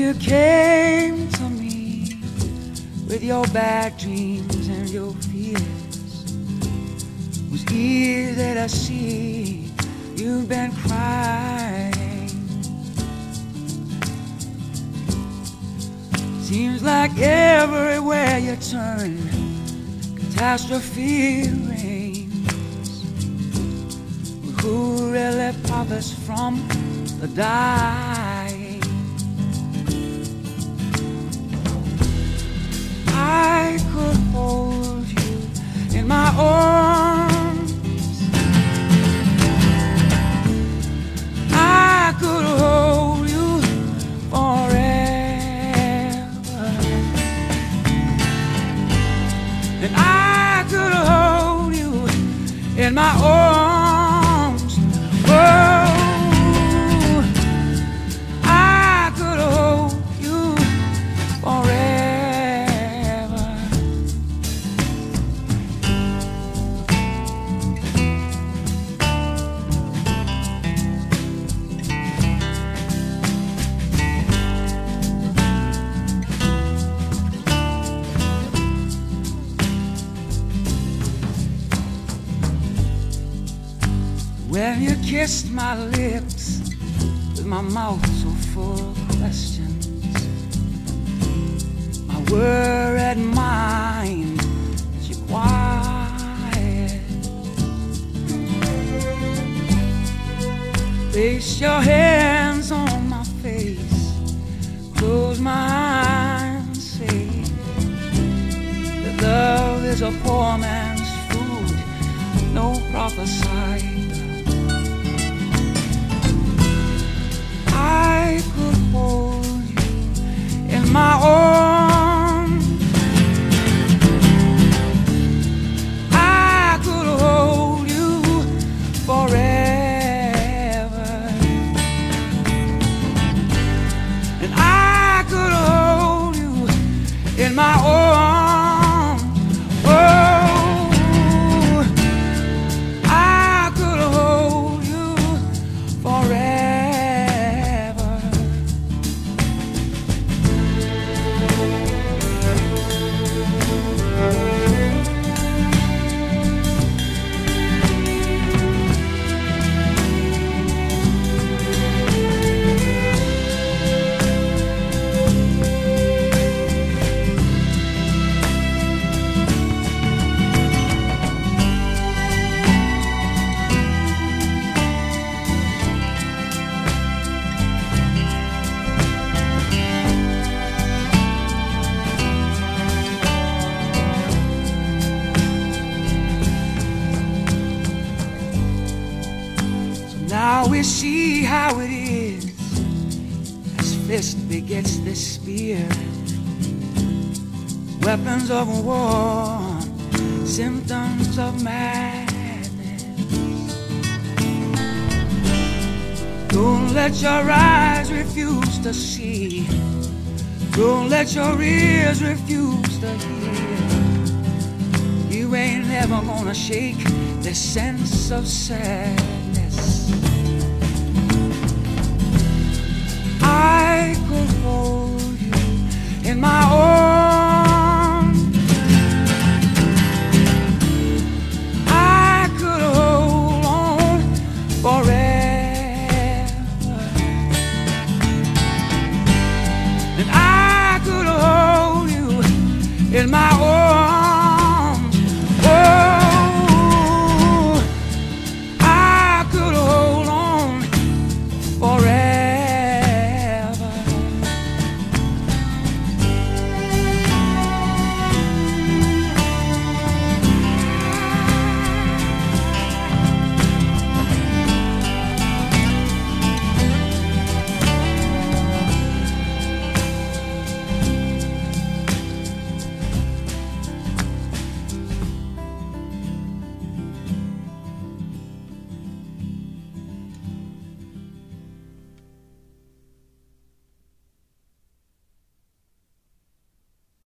you came to me with your bad dreams and your fears, it was easy to see you've been crying. Seems like everywhere you turn, catastrophe reigns. But who really profits from the dying? I could hold you in my arms, I could hold you forever, and I could hold you in my arms. Oh, I could hold you forever. When you kissed my lips with my mouth so full of questions, my worried mind was you quiet. Place your hands on my face, close my eyes and say that love is a poor man's food, no prophesy. I could hold you in my arms, I could hold you forever, and I could hold you in my arms. Oh, I could hold you forever. Now we see how it is, as fist begets the spear, weapons of war, symptoms of madness. Don't let your eyes refuse to see, don't let your ears refuse to hear. You ain't never gonna shake this sense of sadness. I could hold you in my arms,